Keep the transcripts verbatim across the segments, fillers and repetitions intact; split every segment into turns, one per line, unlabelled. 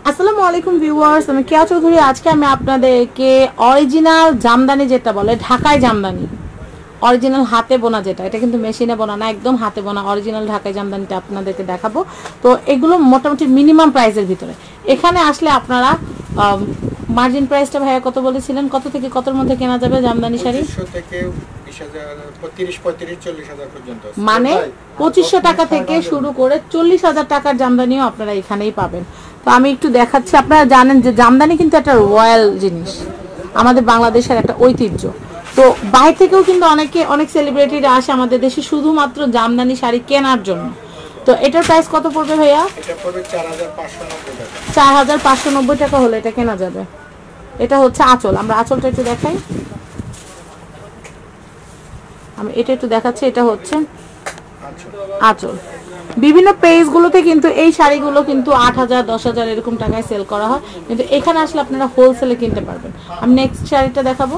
আসসালামু আলাইকুম ভিউয়ার্স, আমি কেয়া চৌধুরী। আজকে আমি আপনাদেরকে অরিজিনাল জামদানি যেটা বলে ঢাকায় জামদানি, অরিজিনাল হাতে বোনা যেটা, এটা কিন্তু মেশিনে বোনা না, একদম হাতে বোনা অরিজিনাল ঢাকায় জামদানিটা আপনাদেরকে দেখাবো। তো এগুলো মোটামুটি মিনিমাম প্রাইসের ভিতরে। এখানে আসলে আপনারা মার্জিন প্রাইসটা ভাইয়া কত বলেছিলেন, কত থেকে কতর মধ্যে কেনা যাবে জামদানি শাড়ি? মানে পঁচিশশো টাকা থেকে শুরু করে চল্লিশ হাজার টাকার জামদানিও আপনারা এখানেই পাবেন। তো আমি একটু দেখাচ্ছি। আপনারা জানেন যে জামদানি কিন্তু একটা রয়্যাল জিনিস, আমাদের বাংলাদেশের একটা ঐতিহ্য। তো বাইরে থেকেও কিন্তু অনেকে অনেক সেলিব্রিটিরা আসে আমাদের দেশে শুধুমাত্র জামদানি শাড়ি কেনার জন্য। তো এটার প্রাইস কত পড়বে ভাইয়া?
এটা পড়বে চার হাজার পাঁচশো নব্বই টাকা।
চার হাজার পাঁচশো নব্বই টাকা হলে এটা কেনা যাবে। এটা হচ্ছে আঁচল। আমরা আঁচলটা একটু দেখাই। আমি এটা একটু দেখাচ্ছি। এটা হচ্ছে আঁচল। বিভিন্ন পেজগুলোতে কিন্তু এই শাড়িগুলো কিন্তু আট হাজার দশ হাজার এরকম টাকায় সেল করা হয়, কিন্তু এখানে আসলে আপনারা হোলসেলে কিনতে পারবেন। আমি নেক্সট শাড়িটা দেখাবো।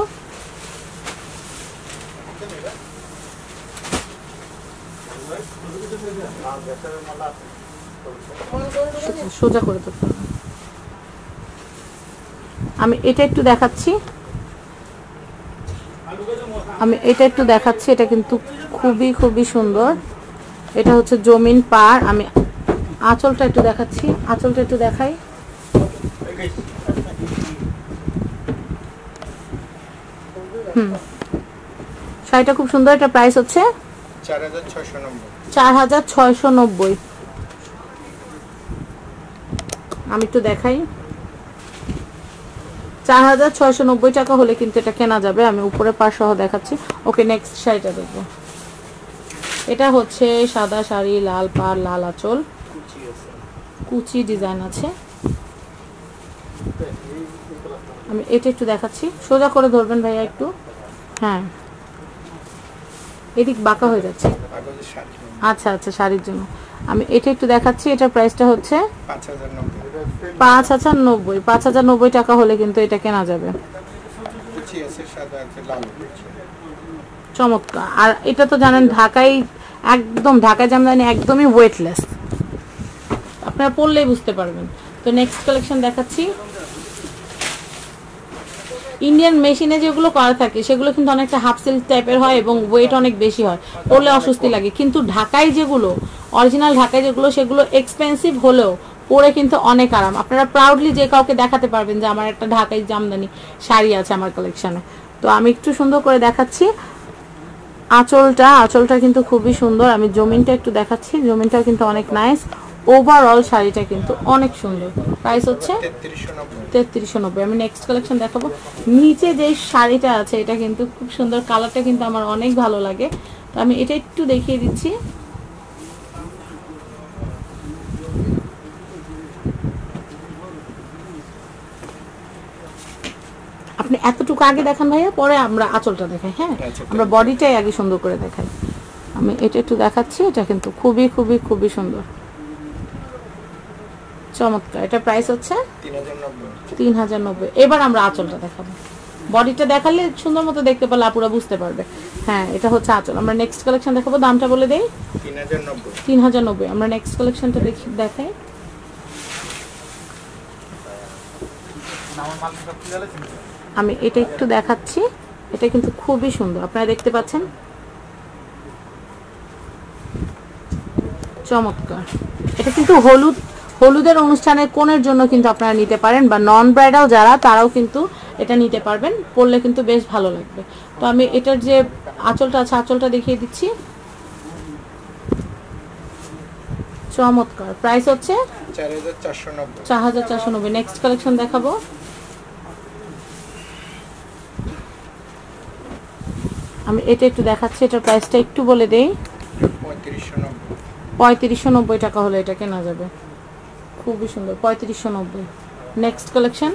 সোজা করে তো আমি এটা একটু দেখাচ্ছি। আমি এটা একটু দেখাচ্ছি। এটা কিন্তু খুবই খুবই সুন্দর। এটা হচ্ছে জমিন পার। আমি আঁচলটা একটু দেখাচ্ছি। আঁচলটা একটু দেখাই। হুম, শাড়িটা খুব সুন্দর। এটা প্রাইস হচ্ছে
চার হাজার ছয়শো নব্বই।
চার হাজার ছয়শো নব্বই। আমি একটু দেখাই। চার হাজার ছয়শো নব্বই টাকা হলে কিন্তু এটা কেনা যাবে। আমি উপরে পার সহ দেখাচ্ছি। ওকে, নেক্সট শাড়িটা দেখবো। এটা হচ্ছে সাদা শাড়ি, লাল পাড়, লাল আঁচল, কুচি ডিজাইন আছে। আমি এটা একটু দেখাচ্ছি। সোজা করে ধরবেন ভাইয়া একটু। হ্যাঁ, এদিক বাঁকা হয়ে যাচ্ছে। আচ্ছা আচ্ছা, শাড়ির জন্য আমি এটা একটু দেখাচ্ছি। এটার প্রাইসটা হচ্ছে পাঁচ হাজার নব্বই। পাঁচ হাজার নব্বই টাকা হলে কিন্তু এটা কেনা যাবে। চমৎকার। আর এটা তো জানেন ঢাকায় একদম ঢাকায় জামদানি একদমই ওয়েটলেস, আপনারা পরলেই বুঝতে পারবেন। তো নেক্সট কালেকশন দেখাচ্ছি। ইন্ডিয়ান মেশিনে যেগুলো করা থাকে সেগুলো কিন্তু অনেকটা হাফ সিল্ক টাইপের হয় এবং ওয়েট অনেক বেশি হয়, পরলে অস্বস্তি লাগে। কিন্তু ঢাকায় যেগুলো অরিজিনাল ঢাকায় যেগুলো সেগুলো এক্সপেন্সিভ হলেও পরে কিন্তু অনেক আরাম। আপনারা প্রাউডলি যে কাউকে দেখাতে পারবেন যে আমার একটা ঢাকাই জামদানি শাড়ি আছে আমার কালেকশনে। তো আমি একটু সুন্দর করে দেখাচ্ছি আঁচলটা। আঁচলটা কিন্তু খুবই সুন্দর। আমি জমিনটা একটু দেখাচ্ছি। জমিনটা কিন্তু অনেক নাইস। ওভারঅল শাড়িটা কিন্তু অনেক সুন্দর। প্রাইস হচ্ছে তেত্রিশশো নব্বই। আমি নেক্সট কালেকশন দেখাবো। নিচে যে শাড়িটা আছে এটা কিন্তু খুব সুন্দর, কালারটা কিন্তু আমার অনেক ভালো লাগে। তো আমি এটা একটু দেখিয়ে দিচ্ছি। আপনি এতটুকু আগে দেখান ভাইয়া, পরে আমরা আঁচলটা দেখাই। হ্যাঁ, আমরা বডিটাই আগে সুন্দর করে দেখাই। আমি এটা একটু দেখাচ্ছি। এটা কিন্তু খুবই খুবই খুবই সুন্দর, চমৎকার। এটা প্রাইস হচ্ছে তিন হাজার নব্বই। এবার আমরা আঁচলটা দেখাবো। বডিটা দেখালে সুন্দর মতো দেখতে পারলে আপুরা বুঝতে পারবে। হ্যাঁ, এটা হচ্ছে আঁচল। আমরা নেক্সট কালেকশন দেখাবো। দামটা বলে দেই, তিন হাজার নব্বই। আমরা নেক্সট কালেকশনটা দেখি দেখাই। আমি এটা একটু দেখাচ্ছি। এটা কিন্তু খুবই সুন্দর, আপনারা দেখতে পাচ্ছেন, চমৎকার। এটা কিন্তু হলুদ হলুদের অনুষ্ঠানের কোণের জন্য কিন্তু আপনারা নিতে পারেন, বা নন ব্রাইডাল যারা তারাও কিন্তু এটা নিতে পারবেন, পরলে কিন্তু বেশ ভালো লাগবে। তো আমি এটার যে আঁচলটা আছে আঁচলটা দেখিয়ে দিচ্ছি। চমৎকার। প্রাইস হচ্ছে চার হাজার চারশো নব্বই। নেক্সট কালেকশন দেখাবো। আমি এটা একটু দেখাচ্ছি। এটার প্রাইসটা একটু বলে দেই, পঁয়ত্রিশশো নব্বই টাকা হলে এটা কেনা যাবে। খুবই সুন্দর, পঁয়ত্রিশশো নব্বই। নেক্সট কালেকশন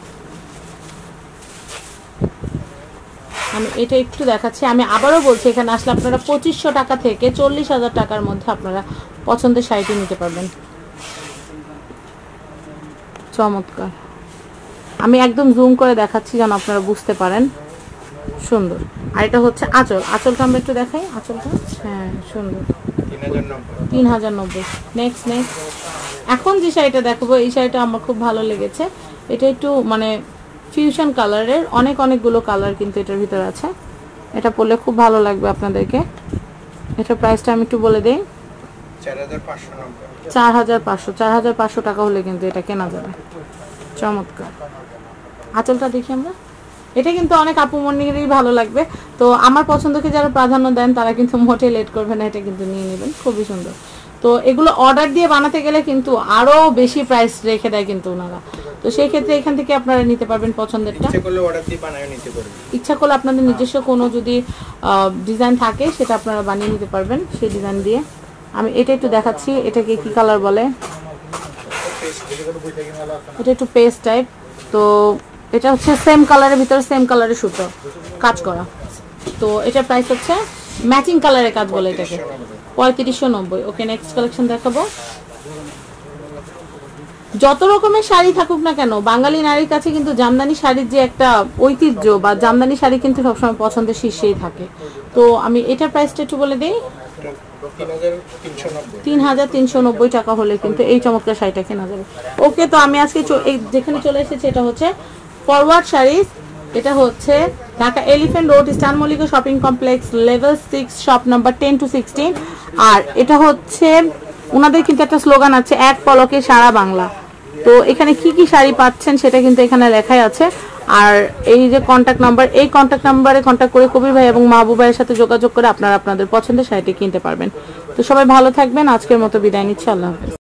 আমি এটা একটু দেখাচ্ছি। আমি আবারও বলছি, এখানে আসলে আপনারা পঁচিশশো টাকা থেকে চল্লিশ হাজার টাকার মধ্যে আপনারা পছন্দের শাড়িটি নিতে পারবেন। চমৎকার। আমি একদম জুম করে দেখাচ্ছি যেন আপনারা বুঝতে পারেন। সুন্দর। আর এটা হচ্ছে আঁচল। আঁচলটা আমরা একটু দেখাই। আঁচলটা হ্যাঁ সুন্দর, তিন হাজার নব্বই। নেক্সট নেক্সট এখন যে শাড়িটা দেখাবো এই শাড়িটা আমার খুব ভালো লেগেছে। এটা একটু মানে ফিউশন কালারের, অনেক অনেকগুলো কালার কিন্তু এটার ভিতরে আছে। এটা পরলে খুব ভালো লাগবে আপনাদেরকে। এটার প্রাইসটা আমি একটু বলে দেই, চার হাজার পাঁচশো চার হাজার পাঁচশো টাকা হলে কিন্তু এটা কেনা যাবে। চমৎকার। আঁচলটা দেখি আমরা, এটা কিন্তু অনেক আপুমনিরই ভালো লাগবে। তো আমার পছন্দকে যারা প্রাধান্য দেন তারা কিন্তু মোটে লেট করবে না, এটা কিন্তু নিয়ে নেবেন, খুবই সুন্দর। তো এগুলো অর্ডার দিয়ে বানাতে গেলে কিন্তু আরো বেশি প্রাইস রেখে দেয় কিন্তু ওনারা। তো সেই ক্ষেত্রে এখান থেকে আপনারা নিতে পারবেন পছন্দেরটা।
ইচ্ছা করলে অর্ডার দিয়ে বানিয়ে নিতে পারবেন,
ইচ্ছা করলে আপনাদের নিজস্ব কোনো যদি ডিজাইন থাকে সেটা আপনারা বানিয়ে নিতে পারবেন সেই ডিজাইন দিয়ে। আমি এটা একটু দেখাচ্ছি, এটাকে কি কালার বলে, এটা একটু পেস্ট টাইপ। তো এটা হচ্ছে সেম কালারের ভিতরে সেম কালারের সুতো কাজ করা। তো এটার প্রাইস হচ্ছে ম্যাচিং কালারের কাজ বলে এটাকে, পঁয়ত্রিশশো নব্বই। ওকে, নেক্সট কালেকশন দেখাবো। যত রকমের শাড়ি থাকুক না কেন, বাঙালি নারীর কাছে কিন্তু জামদানি শাড়ির যে একটা ঐতিহ্য বা জামদানি শাড়ি কিন্তু সবসময় পছন্দের শীর্ষেই থাকে। তো আমি এটার প্রাইসটা একটু বলে দিই, তিন হাজার তিনশো নব্বই টাকা হলে কিন্তু এই চমৎকার শাড়িটা কেনা যাবে। ওকে, তো আমি আজকে যেখানে চলে এসেছি এটা হচ্ছে ফরওয়ার্ড শাড়িজ। এটা হচ্ছে Dhaka elephant road eastern Mallika shopping complex, level six, shop number ten to sixteen. আর এটা হচ্ছে ওনাদের কিন্তু একটা স্লোগান আছে, এক পলকে সারা বাংলা। তো এখানে কি কি শাড়ি পাচ্ছেন সেটা কিন্তু এখানে লেখাই আছে। আর এই যে কন্ট্যাক্ট নাম্বার, এই কন্ট্যাক্ট নাম্বারে কন্ট্যাক্ট করে কবির ভাই এবং মাহবুব ভাইয়ের সাথে যোগাযোগ করে আপনারা আপনাদের পছন্দের শাড়িটি কিনতে পারবেন। তো সবাই ভালো থাকবেন, আজকের মতো বিদায় নিচ্ছি, আল্লাহ হাফেজ।